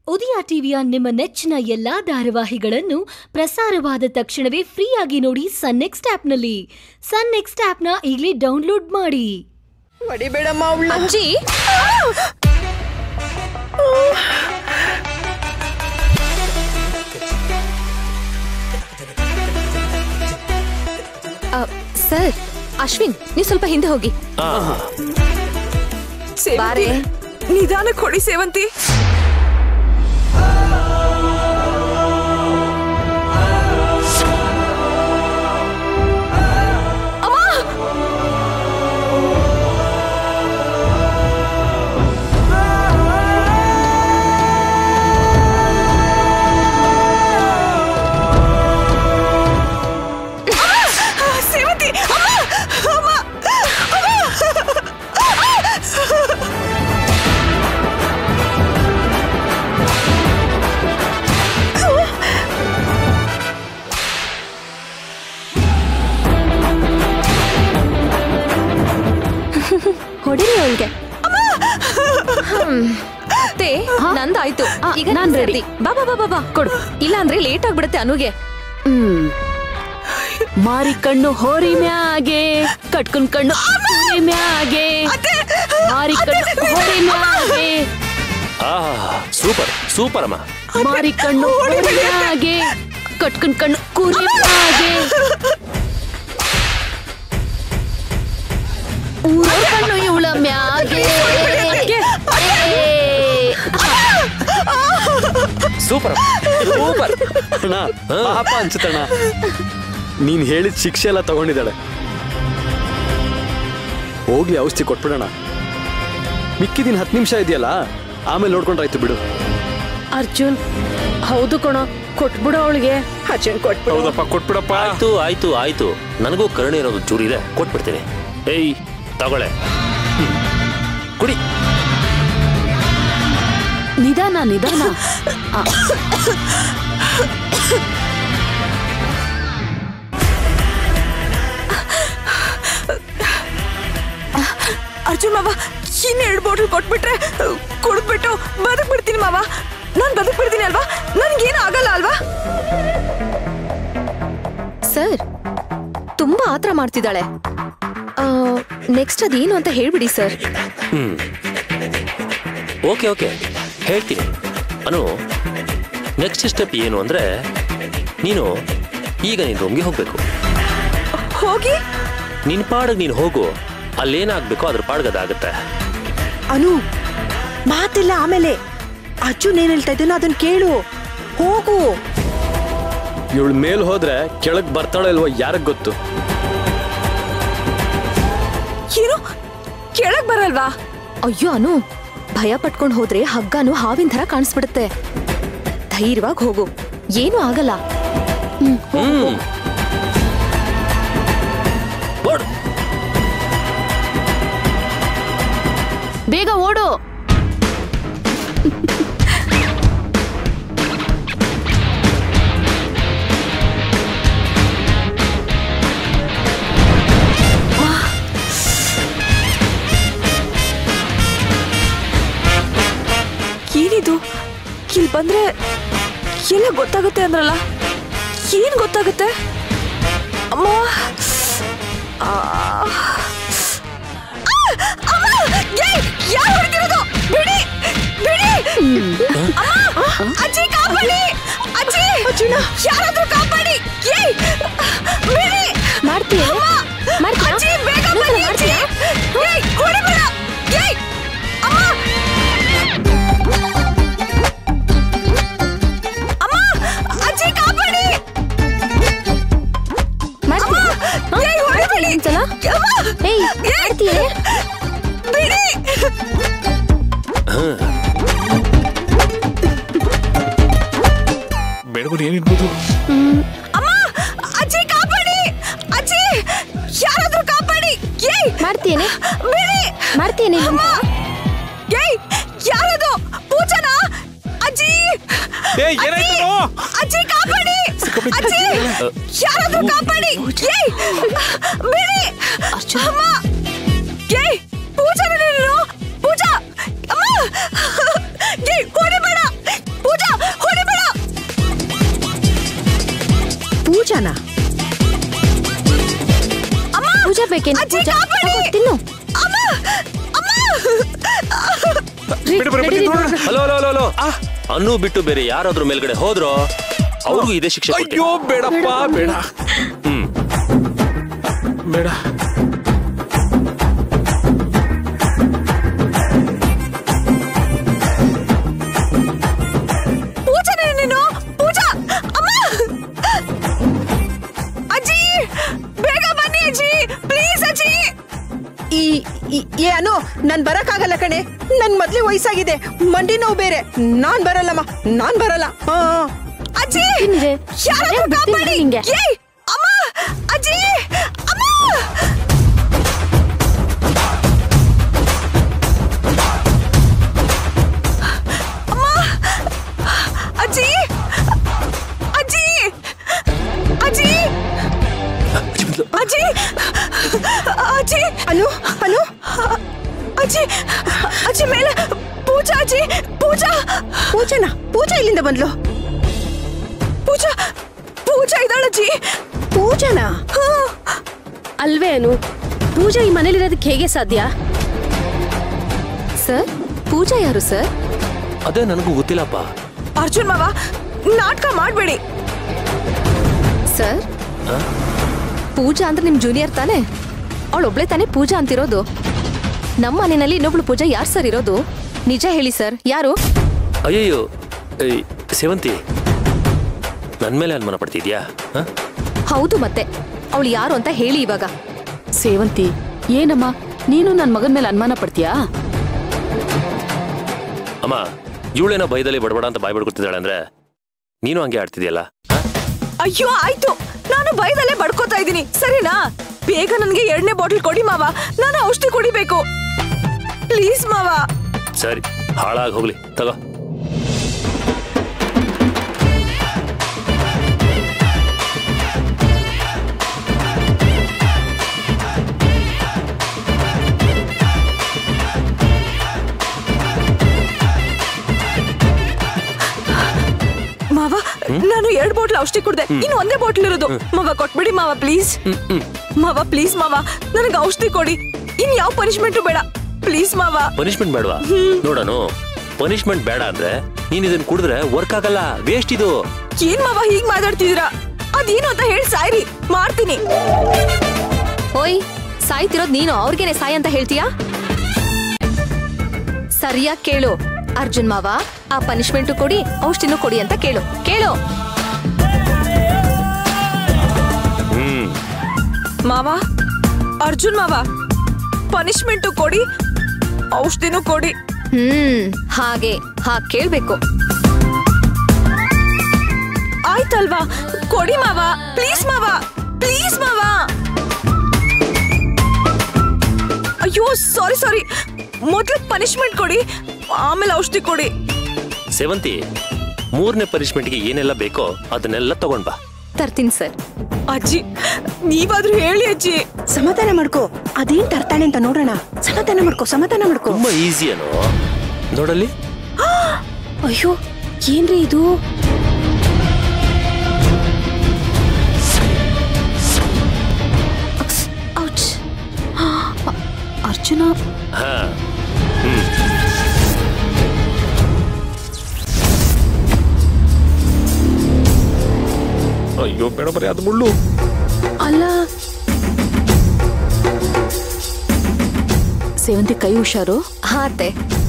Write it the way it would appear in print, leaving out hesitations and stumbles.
ಉದಯ ಟಿವಿಯ ನಿಮ್ಮ ನೆಚ್ಚಿನ ಎಲ್ಲಾ ಧಾರಾವಾಹಿಗಳನ್ನು ಪ್ರಸಾರವಾದ ತಕ್ಷಣವೇ ಫ್ರೀಯಾಗಿ ನೋಡಿ ಸನ್ ನೆಕ್ಸ್ಟ್ ಆಪ್ನಲ್ಲಿ. ಸನ್ ನೆಕ್ಸ್ಟ್ ಆಪ್ನ ಈಗಲೇ ಡೌನ್ಲೋಡ್ ಮಾಡಿ. ಹೊಡಿಬೇಡಮ್ಮ ಅವಳು. ಅಜ್ಜಿ ಸರ್, ಅಶ್ವಿನ್ ನೀವು ಸ್ವಲ್ಪ ಹಿಂದೆ ಹೋಗಿ. ನಿಧಾನಕ್ಕೆ ಕೊಡಿ ಸೇವಂತಿ. ಹೊಡಿರಿ ಅವಳಿಗೆ. ಅತ್ತೆ ನಂದಾಯ್ತು, ಈಗ ನಾನ್ ರೆಡಿ. ಬಾಬಾ ಬಾಬಾ ಬಾ ಕೊಡು, ಇಲ್ಲ ಅಂದ್ರೆ ಲೇಟ್ ಆಗ್ಬಿಡುತ್ತೆ ಅನುಗೆ. ಮಾರಿ ಕಣ್ಣು ಹೋರಿ ಮ್ಯಾಗೆ, ಕಟ್ಕೊಂಡ್ ಕಣ್ಣು ಹೋರಿ ಮ್ಯಾಗೆ, ಮಾರಿ ಕಣ್ಣು ಹೋರಿ ಮ್ಯಾಗೆ. ಸೂಪರ್ ಸೂಪರ್ ಅಮ್ಮ. ಮಾರಿ ಕಣ್ಣು ಹೋರಿ ಮ್ಯಾಗೆ, ಕಟ್ಕೊಂಡ್ ಕಣ್ಣು ಕುರಿ ಮ್ಯಾಗೆ, ಊರ ಕಣ್ಣು ಇವಳ ಮ್ಯಾಗೆ. ಸೂಪರ್ ಸೂಪರ್ ಅಣ್ಣ, ಪಾಪ ಅನ್ಸುತ್ತಣ್ಣ. ನೀನ್ ಹೇಳಿದ ಶಿಕ್ಷೆ ಎಲ್ಲ ತಗೊಂಡಿದ್ದಾಳೆ. ಹೋಗ್ಲಿ ಔಷಧಿ ಕೊಟ್ಬಿಡೋಣ. ಮಿಕ್ಕಿದಿನ 10 ನಿಮಿಷ ಇದೆಯಲ್ಲ, ಆಮೇಲೆ ನೋಡ್ಕೊಂಡ್ರಾಯ್ತು ಬಿಡು. ಅರ್ಜುನ್, ಹೌದು ಕಣೋ, ಕೊಟ್ಬಿಡು ಅವಳಿಗೆ. ಅರ್ಜುನ್ ಕೊಟ್ಬಿಡು. ಹೌದಪ್ಪ, ಕೊಟ್ಬಿಡಪ್ಪ. ಆಯ್ತು ಆಯ್ತು ಆಯ್ತು, ನನಗೂ ಕರುಣೆ ಇರೋದು ಚೂರಿ ಇದೆ, ಕೊಟ್ಬಿಡ್ತೀನಿ. ಏಯ್ ತಗೊಳ್ಳೆ, ಕುಡಿ. ನಿಧಾನ ನಿಧಾನ. ಅರ್ಜುನ್ ಮಾವ, ಇನ್ನೆರಡು ಬಾಟಲ್ ಕೊಟ್ಬಿಟ್ರೆ ಕುಡಿದ್ಬಿಟ್ಟು ಬದುಕ್ಬಿಡ್ತೀನಿ ಮಾವ. ನಾನ್ ಬದುಕ್ಬಿಡ್ತೀನಿ ಅಲ್ವಾ? ನನ್ಗೇನು ಆಗಲ್ಲ ಅಲ್ವಾ? ಸರ್ ತುಂಬಾ ಆತರ ಮಾಡ್ತಿದ್ದಾಳೆ. ನೆಕ್ಸ್ಟ್ ಅದೇನು ಅಂತ ಹೇಳ್ಬಿಡಿ ಸರ್. ಓಕೆ ಓಕೆ ಹೇಳ್ತೀನಿ. ಅನು, ನೆಕ್ಸ್ಟ್ ಸ್ಟೆಪ್ ಏನು ಅಂದ್ರೆ, ನೀನು ಈಗ ನಿನ್ನ ರೂಮ್ಗೆ ಹೋಗ್ಬೇಕು. ಹೋಗಿ ನಿನ್ ಪಾಡಿಗೆ ನೀನು ಹೋಗು. ಅಲ್ಲೇನಾಗ್ಬೇಕೋ ಅದ್ರ ಪಾಡ್ಗದಾಗತ್ತೆ. ಅನು, ಮಾತಿಲ್ಲ ಆಮೇಲೆ. ಅರ್ಜುನ್ ಏನ್ ಹೇಳ್ತಾ ಇದ್ದೇನೋ ಅದನ್ನ ಕೇಳು. ಹೋಗು. ಇವಳ ಮೇಲ್ ಹೋದ್ರೆ ಕೆಳಗ್ ಬರ್ತಾಳೋ ಇಲ್ವೋ ಯಾರಿಗ್ ಗೊತ್ತು. ಏನು ಕೆಳಗ್ ಬರಲ್ವಾ? ಅಯ್ಯೋ ಅನು, ಭಯ ಪಟ್ಕೊಂಡು ಹೋದ್ರೆ ಹಗ್ಗನು ಹಾವಿನ ತರ ಕಾಣಿಸ್ಬಿಡುತ್ತೆ. ಧೈರ್ಯವಾಗಿ ಹೋಗು, ಏನು ಆಗಲ್ಲ. ಬೇಗ ಓಡು. ಏನಿದು? ಇಲ್ಲಿ ಬಂದ್ರೆ ಎಲ್ಲ ಗೊತ್ತಾಗುತ್ತೆ ಅಂದ್ರಲ್ಲ, ಏನ್ ಗೊತ್ತಾಗುತ್ತೆ? ಅಮ್ಮ, ಯಾರು ಹೊಡೆದಿರೋದು? ಬಿಡಿ ಬಿಡಿ. ಅಜ್ಜಿ ಕಾಪಾಡಿ, ಅಜ್ಜಿ, ಯಾರಾದ್ರೂ ಕಾಪಾಡಿ. ಬಿಡಿ. ಮಾಡ್ತೀಯ ಅಜ್ಜಿ, ಬೇಗ ಬನ್ನಿ ಅಜ್ಜಿ. ಹೊಡಿಬೇಡ. ಅಮ್ಮ, ಅಮ್ಮ, ಅಜ್ಜಿ ಕಾಪಾಡಿ. ಹೊಡಿಬೇಡಿ. ಬಿಡಿ. ಬೇಡಬರು ಏನಿರ್ಬೋದು? ಅಮ್ಮ, ಅಜ್ಜಿ ಕಾಪಾಡಿ. ಅಜ್ಜಿ, ಯಾರಾದ್ರೂ ಕಾಪಾಡಿ. ಮಾಡ್ತೀನಿ ಬಿಡಿ. ಮಾಡ್ತೀನಿ. ಅಮ್ಮ, ಯಾರದು? ಪೂಜನ? ಅಜ್ಜಿ, ಅಜ್ಜಿ ಕಾಪಾಡಿ. ಅಜ್ಜಿ, ಯಾರಾದ್ರೂ ಕಾಪಾಡಿ. ಬಿಡಿ. ಅಮ್ಮ, ಪೂಜನ ನೀನು? ಪೂಜಾ, ಅಮ್ಮ, ಹೊಡಿಬೇಡ. ಪೂಜಾನಾ? ಪೂಜಾ ಬೇಕೇನು? ಪೂಜಾ ತಿನ್ನು. ಹಲೋ ಹಲೋ ಹಲೋ ಅನ್ನು ಬಿಟ್ಟು ಬೇರೆ ಯಾರಾದ್ರೂ ಮೇಲ್ಗಡೆ ಹೋದ್ರೋ ಅವ್ರಿಗೂ ಇದೇ ಶಿಕ್ಷೆ. ಅಯ್ಯೋ ಬೇಡಪ್ಪ, ಬೇಡ. ಬೇಡ. ಪೂಜಾನೇ ನೀನು? ಪೂಜಾ ಅಮ್ಮ, ಅಜ್ಜಿ ಬೇಗ ಬನ್ನಿ ಅಜ್ಜಿ, ಪ್ಲೀಸ್ ಅಜ್ಜಿ. ಅನು, ನಾನ್ ಬರಕ್ಕಾಗಲ್ಲ ಕಣೆ, ನನ್ ಮೊದ್ಲೇ ವಯಸ್ಸಾಗಿದೆ, ಮಂಡಿ ನೋವು ಬೇರೆ. ನಾನ್ ಬರಲ್ಲಮ್ಮ, ನಾನ್ ಬರಲ್ಲ. ಅಜ್ಜಿ ನಿಂಗೆ ಅಮ್ಮ, ಅಜ್ಜಿ ಅಮ್ಮ. ಅಮ್ಮ, ಅಜ್ಜಿ ಅಜ್ಜಿ ಅಜ್ಜಿ ಅಜ್ಜಿ ಅಜ್ಜಿ. ಅನು, ಅನು, ಅಜ್ಜಿ ಅಜ್ಜಿ ಮೇಲೆ ಪೂಜಾ. ಅಜ್ಜಿ ಪೂಜಾ. ಪೂಜಾನಾ? ಪೂಜಾ ಇಲ್ಲಿಂದ ಬಂದ್ಲು? ಪೂಜಾ ಪೂಜಾ ಇದ್ದಾಳಜ್ಜಿ. ಪೂಜಾನಾ? ಅಲ್ವೇ ಅನು, ಪೂಜಾ ಈ ಮನೇಲಿರೋದಕ್ಕೆ ಹೇಗೆ ಸಾಧ್ಯ? ಸರ್, ಪೂಜಾ ಯಾರು ಸರ್? ಅದೇ ನನಗೂ ಗೊತ್ತಿಲ್ಲಪ್ಪ. ಅರ್ಜುನ್ ಮಾವ, ನಾಟಕ ಮಾಡ್ಬೇಡಿ ಸರ್. ಪೂಜಾ ಅಂದ್ರೆ ನಿಮ್ ಜೂನಿಯರ್ ತಾನೆ? ಅವಳೊಬ್ಳೆ ತಾನೇ ಪೂಜಾ ಅಂತಿರೋದು. ನಮ್ಮ ಮನೆಯಲ್ಲಿ ಇನ್ನೊಬ್ಳು ಪೂಜಾ ಯಾರು ಸರ್ ಇರೋದು? ನಿಜ ಹೇಳಿ ಸರ್, ಯಾರು? ಅಯ್ಯಯ್ಯೋ, ಸೇವಂತಿ, ನನ್ ಮೇಲೆ ಅನುಮಾನ ಪಡ್ತಿದ್ಯಾ? ಹೌದು, ಮತ್ತೆ ಅವಳು ಯಾರು ಅಂತ ಹೇಳಿ ಇವಾಗ. ಸೇವಂತಿ, ಏನಮ್ಮ ನೀನು ನನ್ನ ಮಗನ ಮೇಲೆ ಅನುಮಾನ ಪಡ್ತೀಯಾ? ಅಮ್ಮ, ಇವಳೇನೋ ಭಯದಲ್ಲಿ ಬಡಬಡ ಅಂತ ಬಾಯ್ ಬಿಡ್ಕೊತಿದ್ದಾಳೆ ಅಂದ್ರೆ ನೀನು ಹಂಗೆ ಆಡ್ತಿದ್ಯಲ್ಲ? ಅಯ್ಯೋ ಆಯ್ತು, ನಾನು ಭಯದಲ್ಲೇ ಬಡ್ಕೋತಾ ಇದ್ದೀನಿ, ಸರಿನಾ? ಬೇಗ ನನ್ಗೆ 2ನೇ ಬಾಟಲ್ ಕೊಡಿ ಮಾವ, ನಾನು ಔಷಧಿ ಕುಡಿಬೇಕು, ಪ್ಲೀಸ್ ಮಾವ. ಸರಿ, ಹಾಳಾಗಿ ಹೋಗ್ಲಿ, ತಗೋ. ಮಾವ, ನಾನು 2 ಬಾಟಲ್ ಔಷಧಿ ಕುಡ್ದೆ, ಇನ್ನು 1ನೇ ಬಾಟಲ್ ಇರೋದು. ಮಾವ ಕೊಟ್ಬಿಡಿ ಮಾವ, ಪ್ಲೀಸ್. ಮಾವ ಪ್ಲೀಸ್ ಮಾವ, ನನಗೆ ಔಷಧಿ ಕೊಡಿ, ಇನ್ ಯಾವ ಪನಿಷ್ಮೆಂಟ್ ಬೇಡ, ಪ್ಲೀಸ್ ಮಾವ. ಪನಿಷ್ಮೆಂಟ್ ಬೇಡವಾ? ನೋಡೋಣ, ಪನಿಷ್ಮೆಂಟ್ ಬೇಡ ಅಂದ್ರೆ ನೀನ್ ಇದನ್ನ ಕುಡಿದ್ರೆ ವರ್ಕ್ ಆಗಲ್ಲ, ವೇಸ್ಟ್ ಇದು. ಏನ್ ಮಾವ ಹೀಗ್ ಮಾತಾಡ್ತಿದ್ದೀರಾ? ಅದೇನು ಅಂತ ಹೇಳಿ ಸಾಯ್ರಿ, ಮಾಡ್ತೀನಿ. ಓಯ್, ಸಾಯ್ತಿರೋದ್ ನೀನು, ಅವ್ರಿಗೇನೆ ಸಾಯ್ ಅಂತ ಹೇಳ್ತೀಯಾ? ಸರಿಯಾಗಿ ಕೇಳು ಅರ್ಜುನ್ ಮಾವ, ಆ ಪನಿಷ್ಮೆಂಟು ಕೊಡಿ, ಔಷಧಿನೂ ಕೊಡಿ ಅಂತ ಕೇಳು. ಮಾವ, ಅರ್ಜುನ್ ಮಾವ, ಪನಿಷ್ಮೆಂಟು ಕೊಡಿ, ಔಷಧಿನೂ ಕೊಡಿ. ಹಾಗೆ ಕೇಳ್ಬೇಕು. ಆಯ್ತಲ್ವಾ, ಕೊಡಿ ಮಾವ, ಪ್ಲೀಸ್ ಮಾವ, ಪ್ಲೀಸ್ ಮಾವ. ಅಯ್ಯೋ ಸಾರಿ, ಮೊದ್ಲು ಪನಿಷ್ಮೆಂಟ್ ಕೊಡಿ, ಆಮೇಲೆ ಔಷಧಿ ಕೊಡಿ. ಸೇವಂತಿ, 3ನೇ ಪನಿಷ್ಮೆಂಟ್ಗೆ ಏನೆಲ್ಲ ಬೇಕೋ ಅದನ್ನೆಲ್ಲ ತಗೊಂಡ್ ಬಾ. ತರ್ತೀನಿ ಸರ್. ಅಜ್ಜಿ, ನೀವಾದ್ರೂ ಹೇಳಿ ಅಜ್ಜಿ. ಸಮಾಧಾನ ಮಾಡ್ಕೋ, ಅದೇನ್ ತರ್ತಾಳೆ ಅಂತ ನೋಡೋಣ. ಸಮಾಧಾನ ಮಾಡ್ಕೋ. ತುಂಬಾ ಈಸಿ ಏನೋ, ನೋಡಲ್ಲಿ. ಅಯ್ಯೋ, ಏನ್ರಿ ಇದು? ಅರ್ಜುನ. ಅಯ್ಯೋ ಬೇಡ, ಬರೀ ಅದು ಮುಳ್ಳು ಅಲ್ಲ. ಸೇವಂತಿ, ಕೈ ಹುಷಾರು. ಹಾತೆ